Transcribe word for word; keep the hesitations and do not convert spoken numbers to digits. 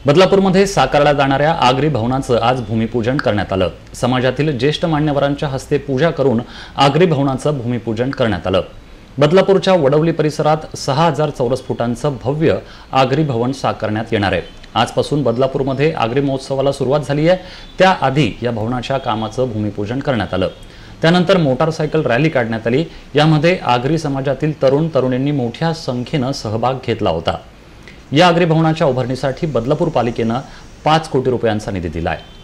बदलापूरमध्ये साकारल्या जाणाऱ्या आगरी भवनाचं आज भूमिपूजन करण्यात आलं। समाजातील ज्येष्ठ मान्यवरांच्या हस्ते पूजा करून आगरी भवनाचं भूमिपूजन करण्यात आलं। बदलापूरच्या वडवली परिसरात सहा हजार चौरस फुटांचं भव्य आगरी भवन साकारण्यात येणार आहे। आजपासून बदलापूरमध्ये आगरी महोत्सवाला सुरुवात झाली आहे। त्याआधी या भवनाच्या कामाचं भूमिपूजन करण्यात आलं। त्यानंतर मोटारसायकल रॅली काढण्यात आली। यामध्ये आगरी समाजातील तरुण तरुणींनी मोठ्या संख्येने सहभाग घेतला होता। या आगरी भवनाच्या उभारणीसाठी बदलापूर पालिकेने पाच कोटी रुपयांचा निधी दिला आहे।